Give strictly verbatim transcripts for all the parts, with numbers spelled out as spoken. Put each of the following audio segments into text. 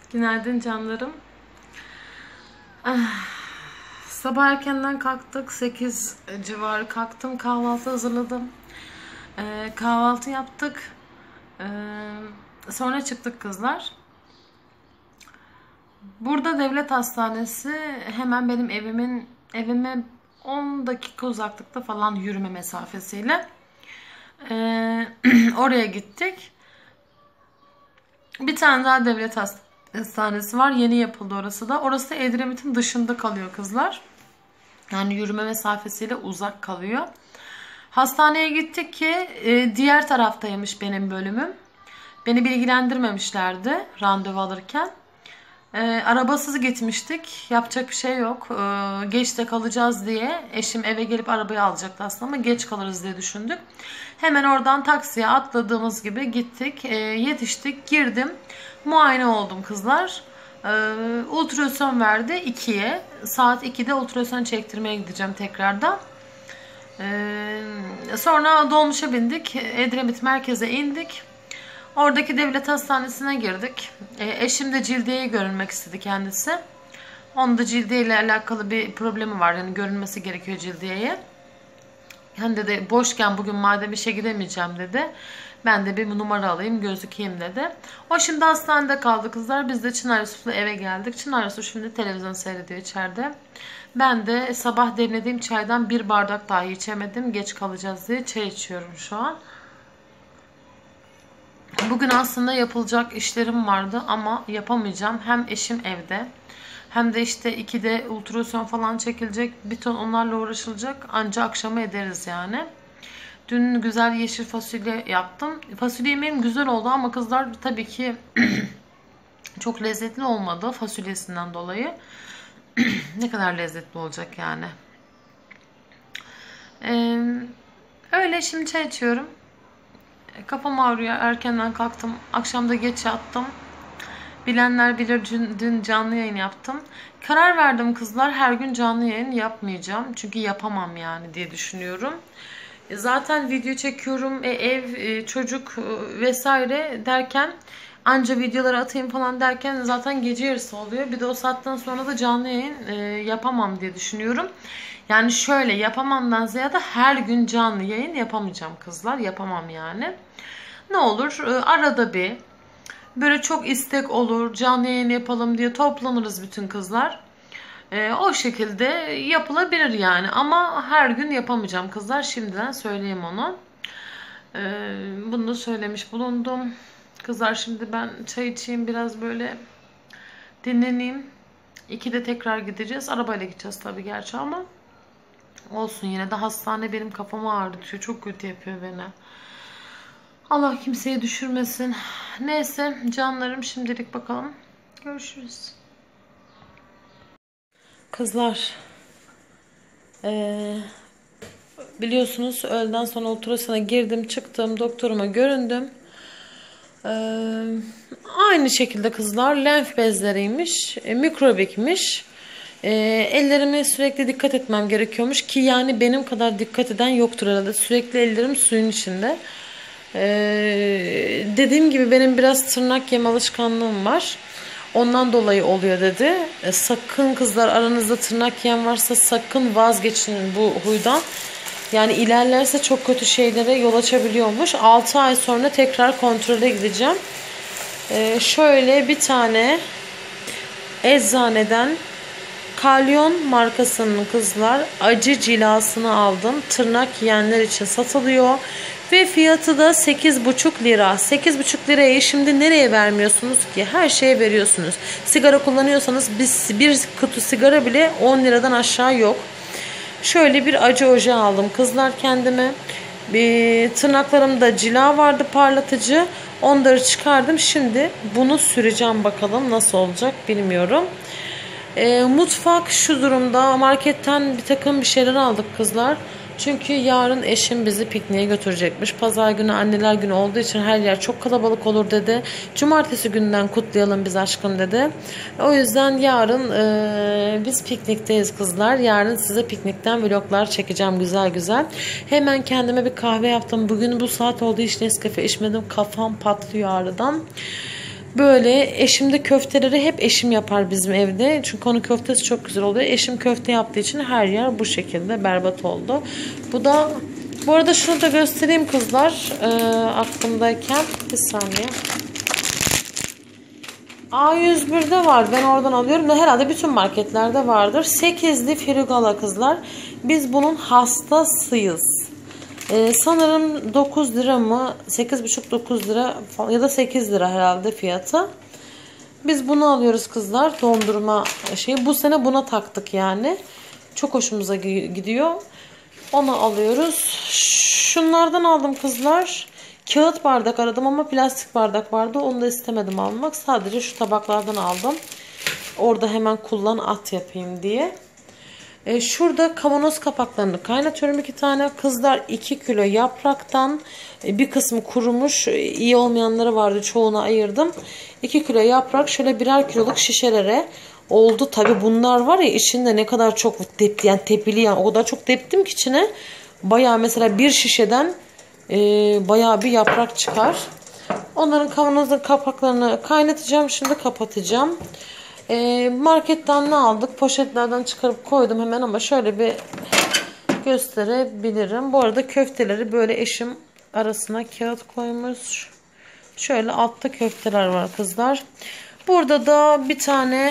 Günaydın canlarım. Ah, sabah erkenden kalktık. sekiz civarı kalktım. Kahvaltı hazırladım. Ee, kahvaltı yaptık. Ee, sonra çıktık kızlar. Burada devlet hastanesi hemen benim evimin evime on dakika uzaklıkta falan yürüme mesafesiyle. Ee, oraya gittik. Bir tane daha devlet hastanesi var. Yeni yapıldı orası da. Orası da Edremit'in dışında kalıyor kızlar. Yani yürüme mesafesiyle uzak kalıyor. Hastaneye gittik ki diğer taraftaymış benim bölümüm. Beni bilgilendirmemişlerdi randevu alırken. E, arabasız gitmiştik. Yapacak bir şey yok. E, geç de kalacağız diye. Eşim eve gelip arabayı alacaktı aslında ama geç kalırız diye düşündük. Hemen oradan taksiye atladığımız gibi gittik. E, yetiştik. Girdim. Muayene oldum kızlar. E, ultrason verdi ikiye. Saat ikide ultrason çektirmeye gideceğim tekrardan. E, sonra dolmuşa bindik. Edremit merkeze indik. Oradaki devlet hastanesine girdik. E, eşim de Cildiye'ye görünmek istedi kendisi. Onun da Cildiye ile alakalı bir problemi var. Yani görünmesi gerekiyor Cildiye'ye. Yani dedi boşken bugün madem işe gidemeyeceğim dedi. Ben de bir numara alayım gözükeyim dedi. O şimdi hastanede kaldı kızlar. Biz de Çınar Yusuf'la eve geldik. Çınar Yusuf şimdi televizyon seyrediyor içeride. Ben de sabah demlediğim çaydan bir bardak dahi içemedim. Geç kalacağız diye çay içiyorum şu an. Bugün aslında yapılacak işlerim vardı ama yapamayacağım. Hem eşim evde hem de işte ikide ultrason falan çekilecek. Bir ton onlarla uğraşılacak. Anca akşama ederiz yani. Dün güzel yeşil fasulye yaptım. Fasulye yemeğim güzel oldu ama kızlar tabii ki çok lezzetli olmadı fasulyesinden dolayı. Ne kadar lezzetli olacak yani. Ee, öyle şimdi çay içiyorum. Kafam ağrıyor. Erkenden kalktım. Akşam da geç yattım. Bilenler bilir dün canlı yayın yaptım. Karar verdim kızlar. Her gün canlı yayın yapmayacağım. Çünkü yapamam yani diye düşünüyorum. Zaten video çekiyorum. E, ev, e, çocuk e, vesaire derken anca videoları atayım falan derken zaten gece yarısı oluyor. Bir de o saatten sonra da canlı yayın e, yapamam diye düşünüyorum. Yani şöyle yapamamdan ziyade her gün canlı yayın yapamayacağım kızlar. Yapamam yani. Ne olur arada bir böyle çok istek olur canlı yayın yapalım diye toplanırız bütün kızlar. Ee, o şekilde yapılabilir yani. Ama her gün yapamayacağım kızlar. Şimdiden söyleyeyim onu. Ee, bunu da söylemiş bulundum. Kızlar şimdi ben çay içeyim biraz böyle dinleneyim. İkide tekrar gideceğiz. Arabayla gideceğiz tabii gerçi ama olsun yine de hastane benim kafamı ağrıtıyor. Çok kötü yapıyor beni. Allah kimseyi düşürmesin. Neyse canlarım şimdilik bakalım. Görüşürüz. Kızlar. Ee, biliyorsunuz öğleden sonra ultrasona girdim çıktım. Doktoruma göründüm. Ee, aynı şekilde kızlar lenf bezleriymiş. E, mikrobikmiş. E, ellerime sürekli dikkat etmem gerekiyormuş ki yani benim kadar dikkat eden yoktur herhalde. Sürekli ellerim suyun içinde. Ee, dediğim gibi benim biraz tırnak yeme alışkanlığım var. Ondan dolayı oluyor dedi. E, sakın kızlar aranızda tırnak yiyen varsa sakın vazgeçin bu huydan. Yani ilerlerse çok kötü şeylere yol açabiliyormuş. altı ay sonra tekrar kontrole gideceğim. Ee, şöyle bir tane eczaneden Kalyon markasının kızlar acı cilasını aldım. Tırnak yiyenler için satılıyor. Ve fiyatı da sekiz buçuk lira. sekiz buçuk lirayı şimdi nereye vermiyorsunuz ki? Her şeye veriyorsunuz. Sigara kullanıyorsanız biz bir kutu sigara bile on liradan aşağı yok. Şöyle bir acı oje aldım kızlar kendime. Bir tırnaklarımda cila vardı parlatıcı. Onları çıkardım. Şimdi bunu süreceğim bakalım nasıl olacak bilmiyorum. E, mutfak şu durumda. Marketten bir takım bir şeyler aldık kızlar. Çünkü yarın eşim bizi pikniğe götürecekmiş. Pazar günü anneler günü olduğu için her yer çok kalabalık olur dedi. Cumartesi günden kutlayalım biz aşkım dedi. O yüzden yarın e, biz piknikteyiz kızlar. Yarın size piknikten vloglar çekeceğim güzel güzel. Hemen kendime bir kahve yaptım. Bugün bu saat oldu hiç Nescafe içmedim. Kafam patlıyor ağrıdan. Böyle eşim de köfteleri hep eşim yapar bizim evde. Çünkü onun köftesi çok güzel oluyor. Eşim köfte yaptığı için her yer bu şekilde berbat oldu. Bu da, bu arada şunu da göstereyim kızlar. E, aklımdayken bir saniye. A yüz bir'de var. Ben oradan alıyorum. Herhalde bütün marketlerde vardır. sekizli Frigala kızlar. Biz bunun hastasıyız. Ee, sanırım dokuz lira mı? sekiz buçuk dokuz lira falan, ya da sekiz lira herhalde fiyatı. Biz bunu alıyoruz kızlar. Dondurma şeyi. Bu sene buna taktık yani. Çok hoşumuza gidiyor. Onu alıyoruz. Şunlardan aldım kızlar. Kağıt bardak aradım ama plastik bardak vardı. Onu da istemedim almak. Sadece şu tabaklardan aldım. Orada hemen kullan at yapayım diye. E, şurada kavanoz kapaklarını kaynatıyorum iki tane. Kızlar iki kilo yapraktan e, bir kısmı kurumuş. E, iyi olmayanları vardı. Çoğunu ayırdım. iki kilo yaprak şöyle birer kiloluk şişelere oldu. Tabi bunlar var ya, içinde ne kadar çok depti, yani tepili, yani o kadar çok deptim ki içine. Baya mesela bir şişeden e, baya bir yaprak çıkar. Onların kavanozun kapaklarını kaynatacağım. Şimdi kapatacağım. E, marketten ne aldık? Poşetlerden çıkarıp koydum hemen ama şöyle bir gösterebilirim. Bu arada köfteleri böyle eşim arasına kağıt koymuş. Şöyle altta köfteler var kızlar. Burada da bir tane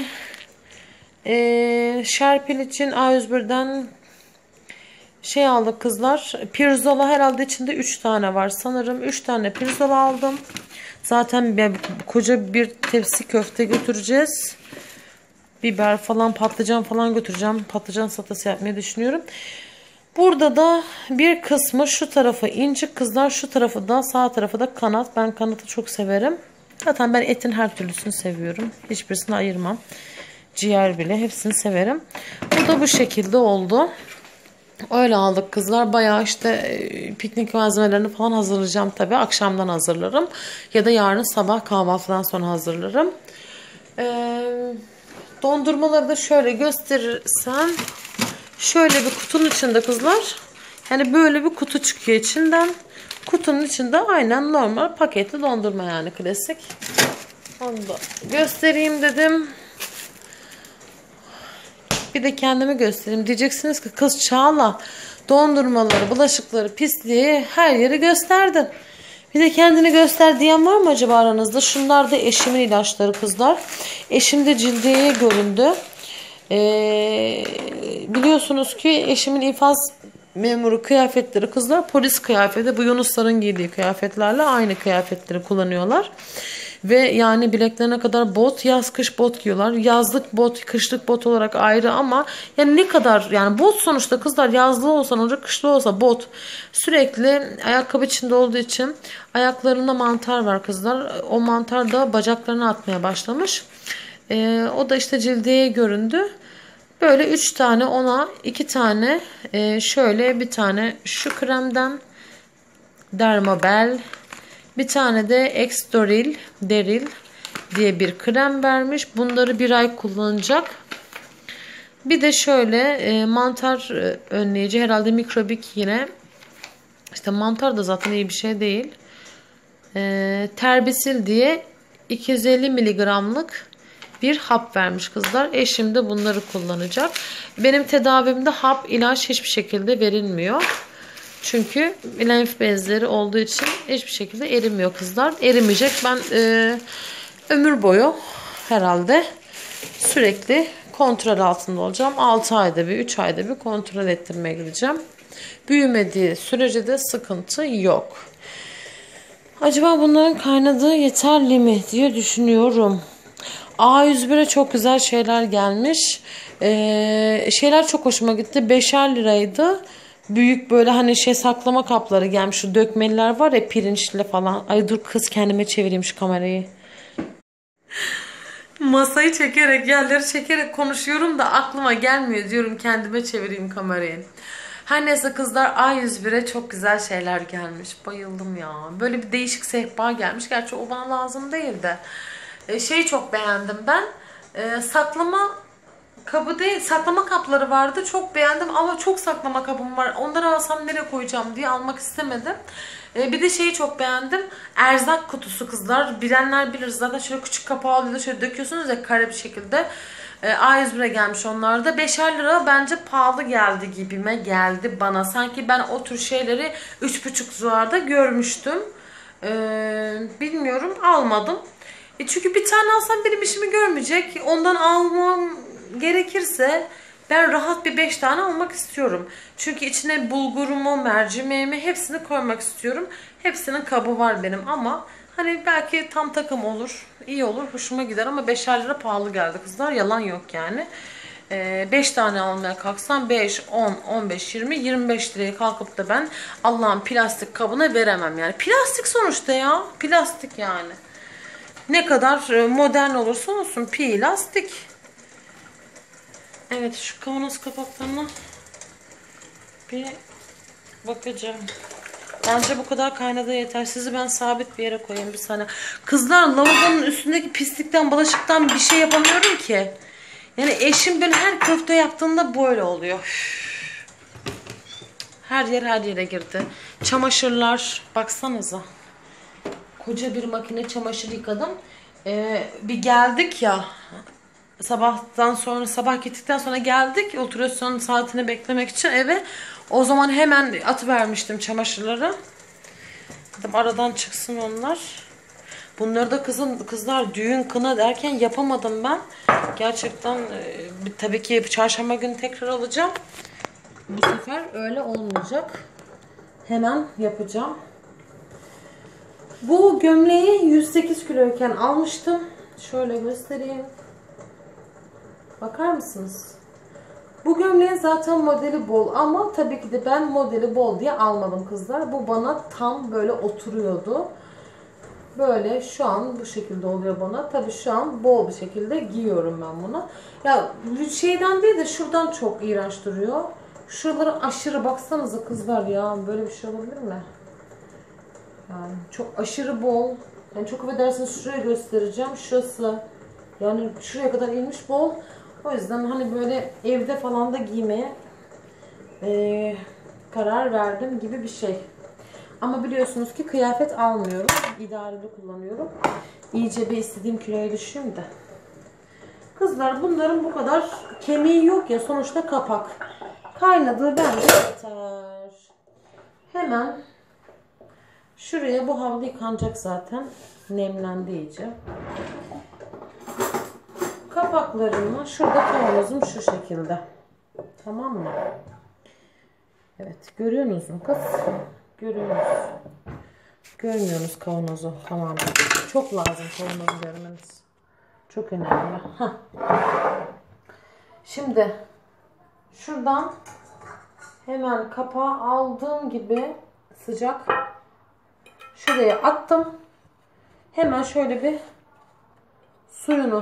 e, şerpil için A yüz bir'den şey aldık kızlar. Pirzola, herhalde içinde üç tane var. Sanırım üç tane pirzola aldım. Zaten bir, koca bir tepsi köfte götüreceğiz. Biber falan, patlıcan falan götüreceğim. Patlıcan salatası yapmayı düşünüyorum. Burada da bir kısmı şu tarafı incik kızlar. Şu tarafı da, sağ tarafı da kanat. Ben kanatı çok severim. Zaten ben etin her türlüsünü seviyorum. Hiçbirisini ayırmam. Ciğer bile, hepsini severim. Bu da bu şekilde oldu. Öyle aldık kızlar. Bayağı işte piknik malzemelerini falan hazırlayacağım tabii. Akşamdan hazırlarım. Ya da yarın sabah kahvaltıdan sonra hazırlarım. Ee, dondurmaları da şöyle gösterirsem, şöyle bir kutunun içinde kızlar. Yani böyle bir kutu çıkıyor içinden. Kutunun içinde aynen normal paketli dondurma, yani klasik. Onu da göstereyim dedim. Bir de kendimi göstereyim. Diyeceksiniz ki kız Çağla dondurmaları, bulaşıkları, pisliği, her yeri gösterdin. Bir de kendini göster diyen var mı acaba aranızda? Şunlar da eşimin ilaçları kızlar. Eşim de cildiyeye göründü. Ee, biliyorsunuz ki eşimin infaz memuru kıyafetleri kızlar polis kıyafeti. Bu Yunusların giydiği kıyafetlerle aynı kıyafetleri kullanıyorlar. Ve yani bileklerine kadar bot, yaz kış bot giyiyorlar. Yazlık bot, kışlık bot olarak ayrı ama yani ne kadar, yani bot sonuçta kızlar, yazlı olsa olacak, kışlı olsa bot. Sürekli ayakkabı içinde olduğu için ayaklarında mantar var kızlar. O mantar da bacaklarına atmaya başlamış. Ee, o da işte cildeye göründü. Böyle üç tane ona, iki tane e, şöyle bir tane şu kremden Dermabel, bir tane de Extoril Deril diye bir krem vermiş. Bunları bir ay kullanacak. Bir de şöyle e, mantar önleyici, herhalde mikrobik yine. İşte mantar da zaten iyi bir şey değil. E, Terbisil diye iki yüz elli miligramlık bir hap vermiş kızlar. Eşim de bunları kullanacak. Benim tedavimde hap, ilaç hiçbir şekilde verilmiyor. Çünkü lenf bezleri olduğu için hiçbir şekilde erimiyor kızlar. Erimeyecek. Ben e, ömür boyu herhalde sürekli kontrol altında olacağım. altı ayda bir, üç ayda bir kontrol ettirmeye gideceğim. Büyümediği sürece de sıkıntı yok. Acaba bunların kaynadığı yeterli mi diye düşünüyorum. A yüz bir'e çok güzel şeyler gelmiş. Ee, şeyler çok hoşuma gitti. beşer liraydı. Büyük böyle hani şey saklama kapları gelmiş. Şu dökmeliler var ya, pirinçli falan. Ay dur kız, kendime çevireyim şu kamerayı. Masayı çekerek, yerleri çekerek konuşuyorum da aklıma gelmiyor, diyorum kendime çevireyim kamerayı. Her neyse kızlar, A yüz bir'e çok güzel şeyler gelmiş. Bayıldım ya. Böyle bir değişik sehpa gelmiş. Gerçi o bana lazım değil de. Ee, şeyi çok beğendim ben. Ee, saklama kabı değil, saklama kapları vardı. Çok beğendim ama çok saklama kabım var. Onları alsam nereye koyacağım diye almak istemedim. Ee, bir de şeyi çok beğendim. Erzak kutusu kızlar. Bilenler bilir zaten, şöyle küçük kapağı oluyor da şöyle döküyorsunuz ya kare bir şekilde. Ee, A yüz bire gelmiş onlar da. beşer lira bence pahalı geldi gibime geldi bana. Sanki ben o tür şeyleri üç buçuk civarda görmüştüm. Ee, bilmiyorum, almadım. E çünkü bir tane alsam benim işimi görmeyecek. Ondan almam gerekirse ben rahat bir beş tane almak istiyorum. Çünkü içine bulgurumu, mercimeğimi hepsini koymak istiyorum. Hepsinin kabı var benim ama hani belki tam takım olur, iyi olur, hoşuma gider ama beşer lira pahalı geldi kızlar. Yalan yok yani. beş tane almaya kalksam beş, on, on beş, yirmi, yirmi beş liraya kalkıp da ben Allah'ın plastik kabına veremem yani. Plastik sonuçta ya. Plastik yani. Ne kadar modern olursa olsun plastik. Evet, şu kavanoz kapaklarına bir bakacağım. Bence bu kadar kaynadı yeter. Sizi ben sabit bir yere koyayım bir saniye. Kızlar, lavabonun üstündeki pislikten, bulaşıktan bir şey yapamıyorum ki. Yani eşim ben her köfte yaptığında böyle oluyor. Her yer her yere girdi. Çamaşırlar, baksanıza. Koca bir makine çamaşır yıkadım. Ee, bir geldik ya. Sabahtan sonra, sabah gittikten sonra geldik ultrason saatini beklemek için eve. O zaman hemen atıvermiştim çamaşırları. Dedim aradan çıksın onlar. Bunları da kızın kızlar düğün kına derken yapamadım ben. Gerçekten e, tabii ki çarşamba günü tekrar alacağım. Bu sefer öyle olmayacak. Hemen yapacağım. Bu gömleği yüz sekiz kiloyken almıştım. Şöyle göstereyim. Bakar mısınız? Bu gömleğin zaten modeli bol ama tabii ki de ben modeli bol diye almadım kızlar. Bu bana tam böyle oturuyordu. Böyle şu an bu şekilde oluyor bana. Tabii şu an bol bir şekilde giyiyorum ben bunu. Ya şeyden değil de şuradan çok iğrenç duruyor. Şuraları aşırı, baksanıza kızlar ya. Böyle bir şey olabilir mi? Yani çok aşırı bol. Yani çok affedersiniz, şuraya göstereceğim. Şurası yani şuraya kadar inmiş bol. O yüzden hani böyle evde falan da giymeye e, karar verdim gibi bir şey. Ama biliyorsunuz ki kıyafet almıyorum. İdareli kullanıyorum. İyice bir istediğim kiloya düşeyim de. Kızlar, bunların bu kadar kemiği yok ya, sonuçta kapak. Kaynadığı bence yeter. Hemen şuraya, bu havlu yıkanacak zaten. Nemlendi iyice. Kapaklarımı, şurada kavanozum şu şekilde. Tamam mı? Evet, görüyorsunuz mu kız? Görüyorsunuz. Görmüyorsunuz kavanozu. Tamam. Çok lazım kavanozu görmeniz. Çok önemli. Heh. Şimdi şuradan hemen kapağı aldığım gibi sıcak şuraya attım. Hemen şöyle bir suyunu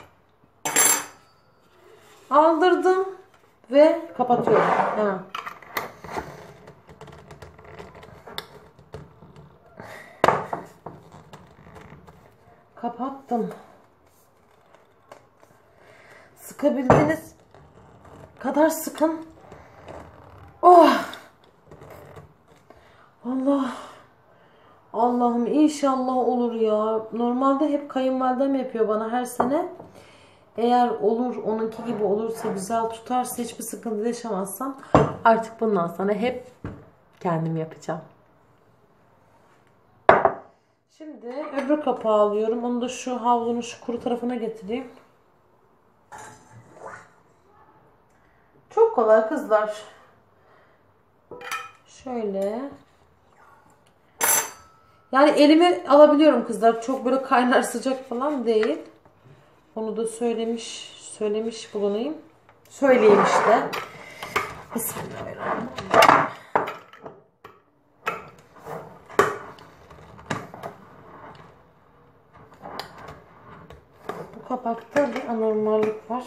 aldırdım ve kapatıyorum. Hemen. Kapattım. Sıkabildiğiniz kadar sıkın. Oh! Allah! Allah'ım inşallah olur ya. Normalde hep kayınvalidem yapıyor bana her sene. Eğer olur, onunki gibi olursa, güzel tutarsa, hiçbir sıkıntı yaşamazsam artık bundan sonra hep kendim yapacağım. Şimdi öbür kapağı alıyorum. Onu da şu havlunun şu kuru tarafına getireyim. Çok kolay kızlar. Şöyle. Yani elimi alabiliyorum kızlar. Çok böyle kaynar sıcak falan değil. Onu da söylemiş söylemiş bulunayım. Söyleyeyim işte. Bismillahirrahmanirrahim. Bu kapakta bir anormallik var.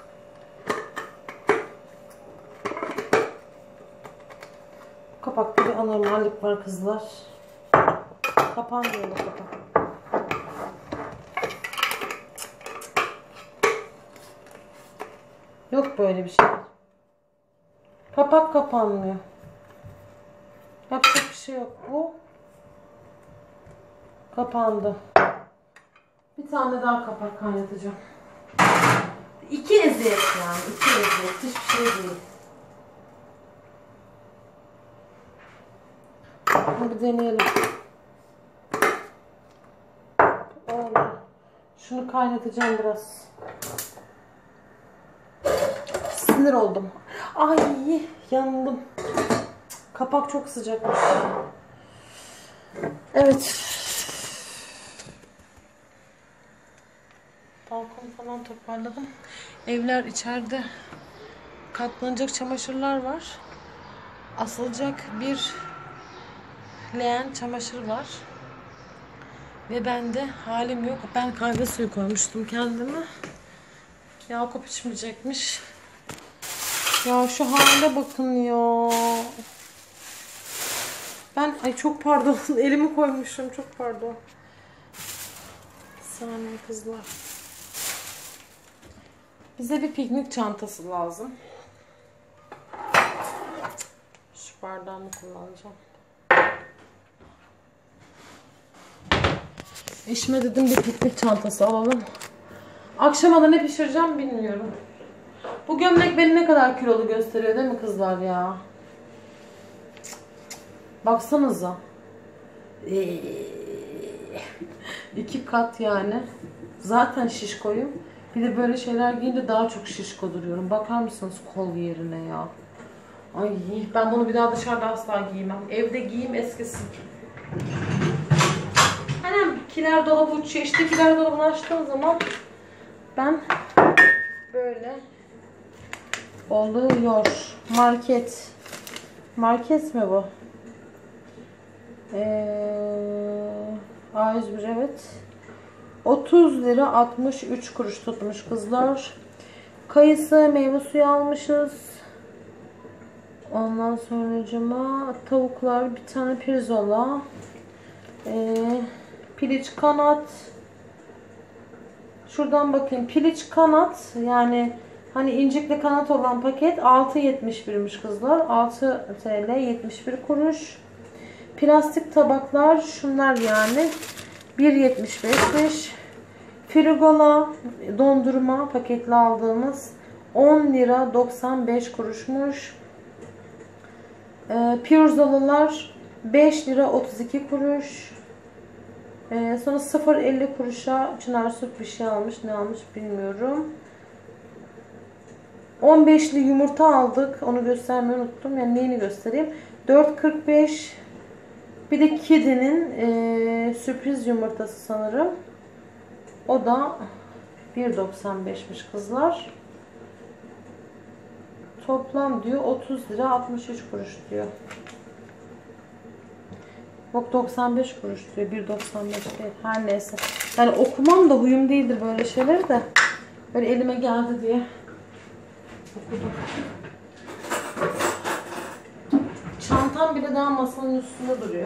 Kapakta bir anormallik var kızlar. Kapanmıyor bu kapak. Yok böyle bir şey. Kapak kapanmıyor. Yapacak bir şey yok. Bu kapandı. Bir tane daha kapak kaynatacağım. İki eziyet yani. İki eziyet. Hiçbir şey değil. Hadi deneyelim. Oldu. Şunu kaynatacağım biraz. Sinir oldum. Ay yandım. Kapak çok sıcakmış. Evet. Balkonu falan toparladım. Evler içeride. Katlanacak çamaşırlar var. Asılacak bir leğen çamaşır var. Ve bende halim yok. Ben kahve suyu koymuştum kendime. Yakup içmeyecekmiş. Ya şu hale bakın ya. Ben ay çok pardon elimi koymuşum, çok pardon. Bir saniye kızlar. Bize bir piknik çantası lazım. Şu bardağımı kullanacağım. Eşime dedim bir piknik çantası alalım. Akşama da ne pişireceğim bilmiyorum. Bu gömlek beni ne kadar kilolu gösteriyor değil mi kızlar ya? Baksanıza. Ee, iki kat yani. Zaten şişkoyum. Bir de böyle şeyler giyince daha çok şişko duruyorum. Bakar mısınız kol yerine ya? Ay ben bunu bir daha dışarıda asla giymem. Evde giyeyim eskisin. Annem kiler dolabı uçuyor. İşte kiler dolabını açtığım zaman ben böyle oluyor. Market. Market mi bu? Ee, A yüz bir evet. otuz lira altmış üç kuruş tutmuş kızlar. Kayısı meyve suyu almışız. Ondan sonracıma tavuklar, bir tane pirzola, ee, piliç kanat. Şuradan bakayım, piliç kanat yani hani incikli kanat olan paket altı yetmiş birmiş kızlar. altı TL yetmiş bir kuruş. Plastik tabaklar şunlar yani bir yetmiş beşmiş. Frigola dondurma paketli aldığımız on lira doksan beş kuruşmuş. Ee, pirzolalar beş lira otuz iki kuruş. Ee, sonra sıfır elli kuruşa Çınar Süt bir şey almış. Ne almış bilmiyorum. on beşli yumurta aldık. Onu göstermeyi unuttum. Yani neyini göstereyim. dört kırk beş. Bir de kedinin e, sürpriz yumurtası sanırım. O da bir doksan beşmiş kızlar. Toplam diyor otuz lira altmış üç kuruş diyor. Yok doksan beş kuruş diyor. bir doksan beş değil. Her neyse. Yani okumam da huyum değildir böyle şeyleri de. Böyle elime geldi diye okudum. Çantam bile daha masanın üstünde duruyor.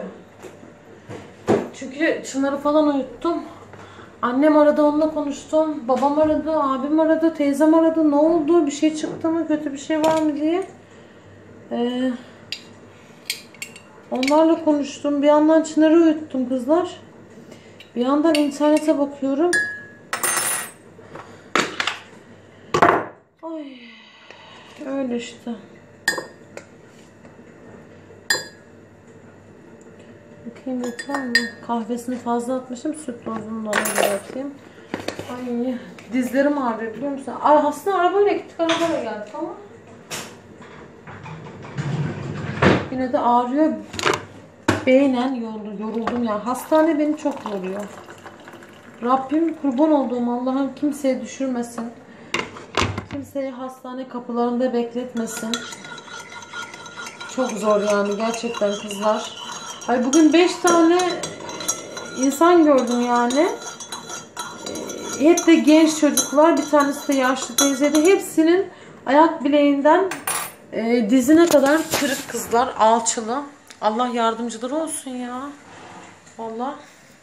Çünkü Çınar'ı falan uyuttum. Annem aradı, onunla konuştum. Babam aradı, abim aradı, teyzem aradı. Ne oldu? Bir şey çıktı mı? Kötü bir şey var mı diye. Ee, onlarla konuştum. Bir yandan Çınar'ı uyuttum kızlar. Bir yandan internete bakıyorum. Ay, öyle işte. Bakayım yeter mi? Kahvesini fazla atmışım. Süt dozunu da ona göre atayım. Ay dizlerim ağrıyor biliyor musun? Ay, aslında arabayla gittik, arabayla geldik ama yine de ağrıyor. Beynen yoruldum ya. Hastane beni çok yoruyor. Rabbim kurban olduğum Allah'ım kimseye düşürmesin. Kimseyi hastane kapılarında bekletmesin. Çok zor yani gerçekten kızlar. Ay bugün beş tane insan gördüm yani. Hep de genç çocuklar, bir tanesi de yaşlı teyzeydi. Hepsinin ayak bileğinden e, dizine kadar kırık kızlar, alçılı. Allah yardımcıları olsun ya. Vallahi.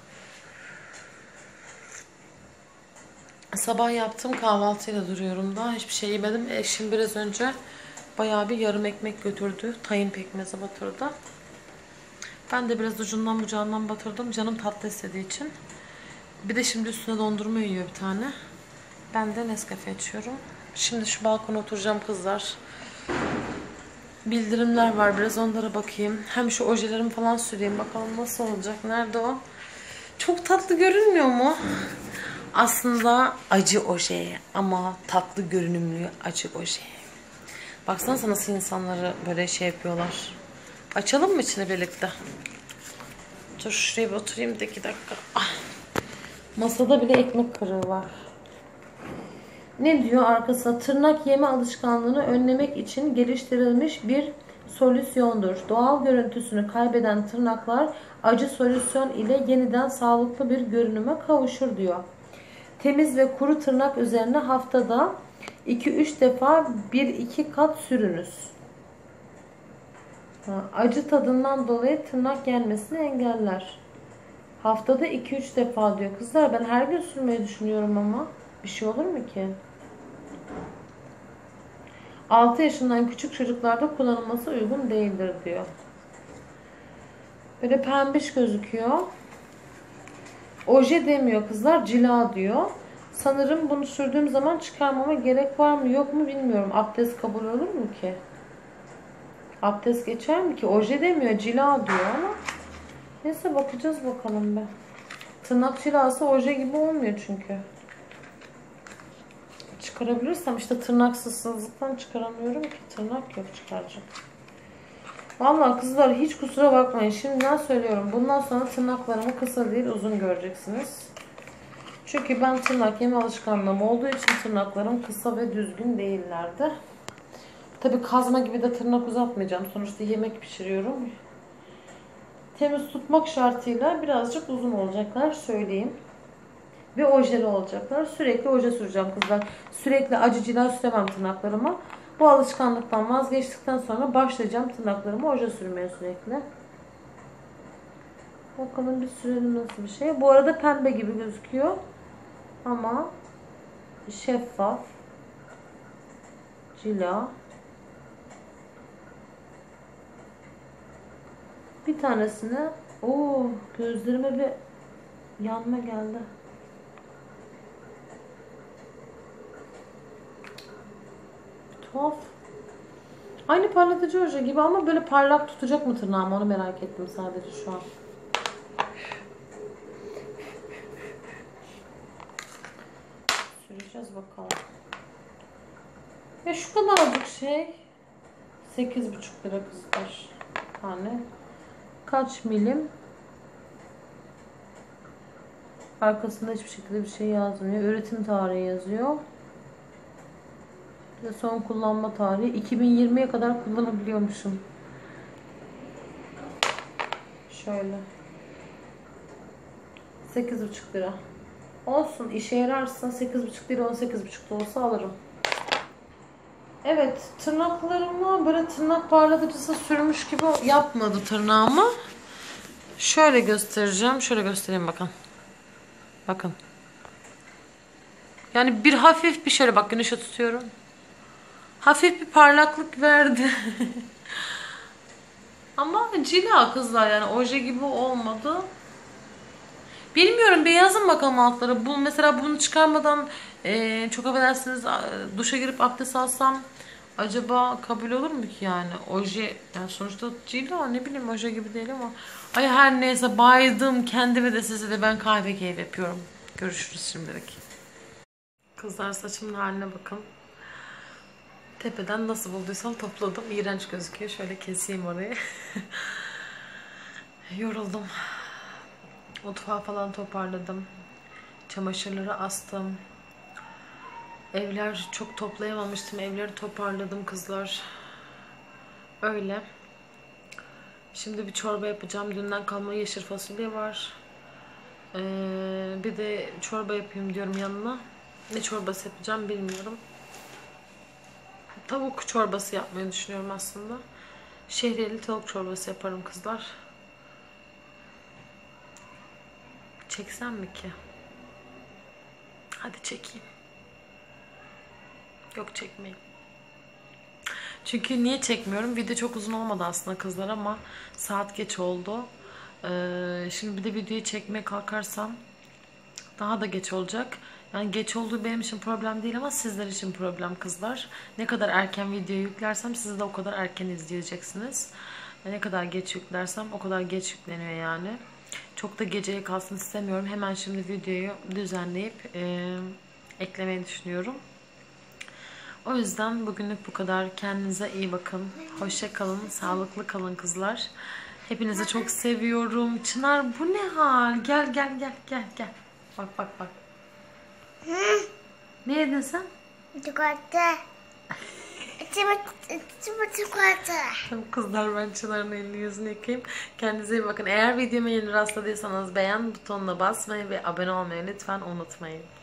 Sabah yaptım kahvaltıyla duruyorum daha. Hiçbir şey yemedim. Eşim biraz önce bayağı bir yarım ekmek götürdü. Tahin pekmezi batırdı. Ben de biraz ucundan bucağından batırdım. Canım tatlı istediği için. Bir de şimdi üstüne dondurma yiyor bir tane. Ben de Nescafe içiyorum. Şimdi şu balkona oturacağım kızlar. Bildirimler var. Biraz onlara bakayım. Hem şu ojelerimi falan süreyim. Bakalım nasıl olacak. Nerede o? Çok tatlı görünmüyor mu? Aslında acı oje ama tatlı görünümlü acı oje. Baksanıza nasıl insanları böyle şey yapıyorlar. Açalım mı içine birlikte? Dur şuraya bir oturayım da iki dakika. Ah. Masada bile ekmek kırığı var. Ne diyor arkasında? Tırnak yeme alışkanlığını önlemek için geliştirilmiş bir solüsyondur. Doğal görüntüsünü kaybeden tırnaklar acı solüsyon ile yeniden sağlıklı bir görünüme kavuşur diyor. Temiz ve kuru tırnak üzerine haftada iki üç defa bir iki kat sürünüz. Ha, acı tadından dolayı tırnak yenmesini engeller. Haftada iki üç defa diyor. Kızlar ben her gün sürmeyi düşünüyorum ama bir şey olur mu ki? altı yaşından küçük çocuklarda kullanılması uygun değildir diyor. Böyle pembiş gözüküyor. Oje demiyor kızlar, cila diyor. Sanırım bunu sürdüğüm zaman çıkarmama gerek var mı yok mu bilmiyorum. Abdest kabul olur mu ki? Abdest geçer mi ki? Oje demiyor, cila diyor ama. Neyse bakacağız bakalım be. Tırnak cilası oje gibi olmuyor çünkü. Çıkarabilirsem işte tırnaksızlıktan çıkaramıyorum ki. Tırnak yok çıkaracağım. Vallahi kızlar hiç kusura bakmayın. Şimdiden söylüyorum. Bundan sonra tırnaklarımı kısa değil uzun göreceksiniz. Çünkü ben tırnak yeme alışkanlığım olduğu için tırnaklarım kısa ve düzgün değillerdi. Tabi kazma gibi de tırnak uzatmayacağım. Sonuçta yemek pişiriyorum. Temiz tutmak şartıyla birazcık uzun olacaklar söyleyeyim. Ve ojeli olacaklar. Sürekli oje süreceğim kızlar. Sürekli acı cila süremem tırnaklarıma. Bu alışkanlıktan vazgeçtikten sonra başlayacağım tırnaklarıma oje sürmeye sürekli. Bakalım bir sürelim nasıl bir şey. Bu arada pembe gibi gözüküyor. Ama şeffaf. Cila. Bir tanesine o gözlerime bir yanma geldi. Tuhaf. Aynı parlatıcı oje gibi ama böyle parlak tutacak mı tırnağımı onu merak ettim sadece şu an. Süreceğiz bakalım. Ya şu kadarcık şey sekiz buçuk lira kızlar. Tane. Kaç milim? Arkasında hiçbir şekilde bir şey yazmıyor. Üretim tarihi yazıyor. Ve son kullanma tarihi iki bin yirmiye kadar kullanabiliyormuşum. Şöyle. sekiz buçuk lira. Olsun işe yararsa sekiz buçuk lira on sekiz buçuk da olsa alırım. Evet tırnaklarıma böyle tırnak parlatıcısı sürmüş gibi yapmadı tırnağımı. Şöyle göstereceğim. Şöyle göstereyim bakın. Bakın. Yani bir hafif bir şöyle bak güneşe tutuyorum. Hafif bir parlaklık verdi. Ama cila kızlar yani oje gibi olmadı. Bilmiyorum bir yazın bakalım altlara. Bu mesela bunu çıkarmadan e, çok affedersiniz duşa girip abdest alsam acaba kabul olur mu ki yani? Oje yani sonuçta cila ne bileyim oje gibi değil ama. Ay her neyse baydım kendime de size de ben kahve keyif yapıyorum. Görüşürüz şimdilik. Kızlar saçımın haline bakın. Tepeden nasıl bulduysam topladım. İğrenç gözüküyor. Şöyle keseyim orayı. Yoruldum. Mutfağı falan toparladım. Çamaşırları astım. Evler çok toplayamamıştım. Evleri toparladım kızlar. Öyle. Şimdi bir çorba yapacağım. Dünden kalma yeşil fasulye var. Ee, bir de çorba yapayım diyorum yanına. Ne çorbası yapacağım bilmiyorum. Tavuk çorbası yapmayı düşünüyorum aslında. Şehriyeli tavuk çorbası yaparım kızlar. Çeksem mi ki? Hadi çekeyim. Yok, çekmeyeyim. Çünkü niye çekmiyorum? Video çok uzun olmadı aslında kızlar ama saat geç oldu. Ee, şimdi bir de videoyu çekmeye kalkarsam daha da geç olacak. Yani geç olduğu benim için problem değil ama sizler için problem kızlar. Ne kadar erken video yüklersem siz de o kadar erken izleyeceksiniz. Ne kadar geç yüklersem o kadar geç yükleniyor yani. Çok da geceye kalsın istemiyorum. Hemen şimdi videoyu düzenleyip e, eklemeyi düşünüyorum. O yüzden bugünlük bu kadar. Kendinize iyi bakın. Hoşça kalın. Sağlıklı kalın kızlar. Hepinizi çok seviyorum. Çınar bu ne hal? Gel gel gel gel gel. Bak bak bak. Ne yedin sen? Çikolata. İçime içime çikolata. Tamam kızlar, ben Çınar'ın elini yüzünü yıkayayım. Kendinize iyi bakın. Eğer videoma yeni rastladıysanız beğen butonuna basmayı ve abone olmayı lütfen unutmayın.